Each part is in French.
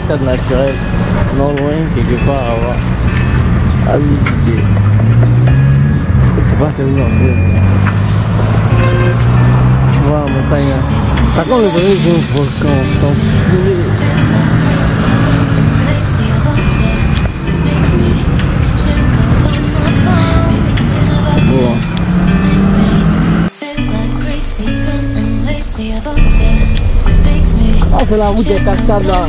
cascade naturelle, non loin, quelque part à voir, à visiter. Je sais pas c'est où en fait. Voilà, montagne. Par contre, le vrai, c'est un volcan. Bon. Ah, c'est la route des cascades là.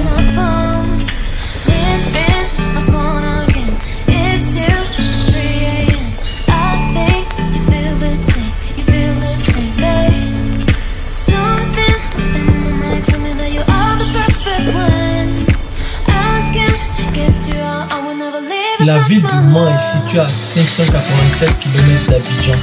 La ville du Mans est située à 587 km d'Abidjan.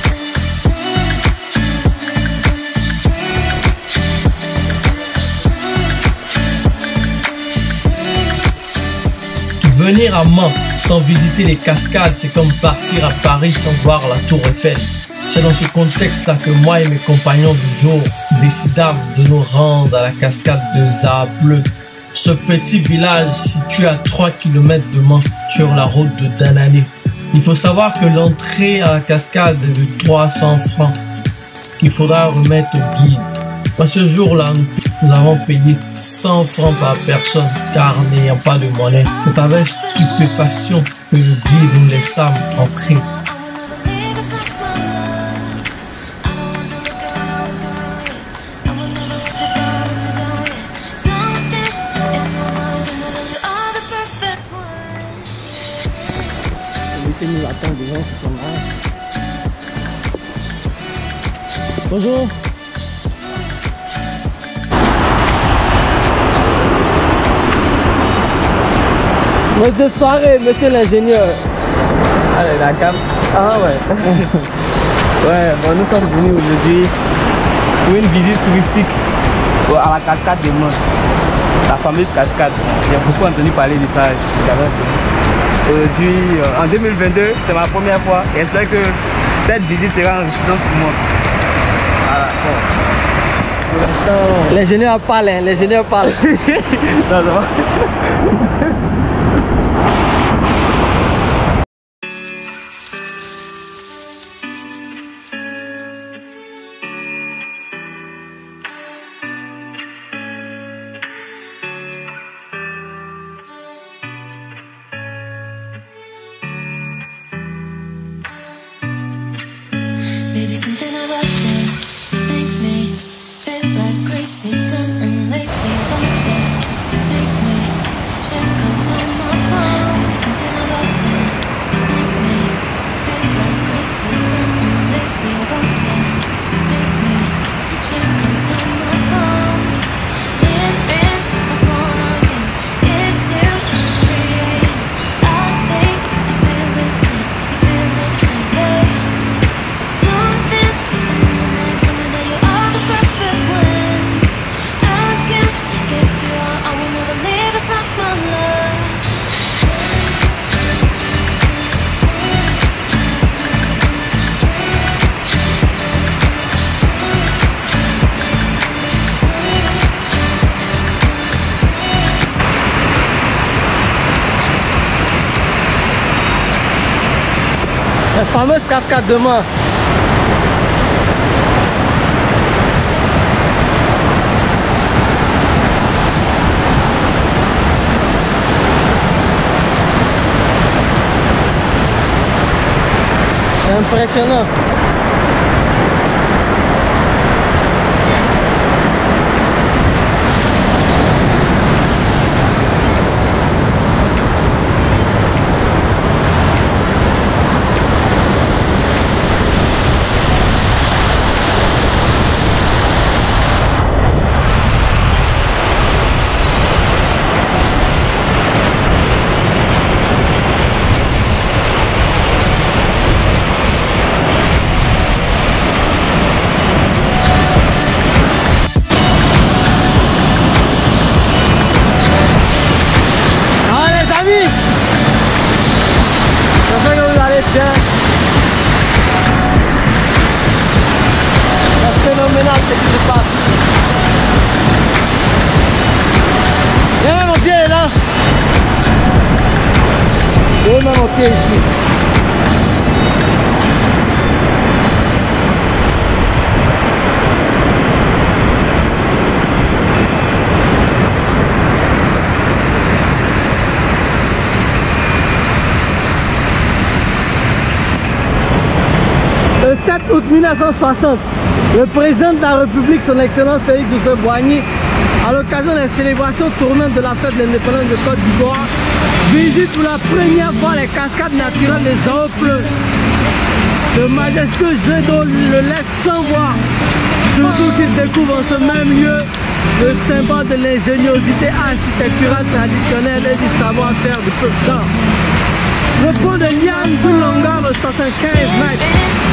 Venir à Mans sans visiter les cascades, c'est comme partir à Paris sans voir la Tour Eiffel. C'est dans ce contexte-là que moi et mes compagnons du jour décidâmes de nous rendre à la cascade de Zableu. Ce petit village situé à 3 km de Mans sur la route de Danané. Il faut savoir que l'entrée à la cascade est de 300 francs qu'il faudra remettre au guide. À ce jour-là, nous avons payé 100 francs par personne car n'ayant pas de monnaie. C'est avec stupéfaction que le guide nous laissa entrer. Nous attend des gens qui sont là. Bonjour. Bonne soirée, monsieur l'ingénieur. Allez, la cam. Ah ouais. Ouais, bon, nous sommes venus aujourd'hui pour une visite touristique à la cascade des Mans. La fameuse cascade. J'ai beaucoup entendu parler de ça. Aujourd'hui, en 2022, c'est ma première fois et j'espère que cette visite sera enrichissante pour moi. Voilà, bon. L'ingénieur parle, hein, l'ingénieur parle. Ça va. Baby, something about you makes me feel like crazy, done and lazy about you. Makes me check out on my phone. Baby, something about you makes me feel like crazy, done and lazy about you. Makes me check out on my phone. Limping my phone again. It's you, it's 3 AM. I think you feel the same, babe. La fameuse cascade de Mans. C'est impressionnant. apprécier ici. Le 7 août 1960, le président de la République, son Excellence Félix Houphouët-Boigny, à l'occasion des célébrations tournantes de la fête de l'indépendance de Côte d'Ivoire, visite pour la première fois les cascades naturelles des Aopleux. Le majestueux jet d'eau le laisse sans voix, surtout qu'il découvre en ce même lieu le symbole de l'ingéniosité architecturale traditionnelle et du savoir-faire du peuple. Le pont de Liane d'une longueur de 75 mètres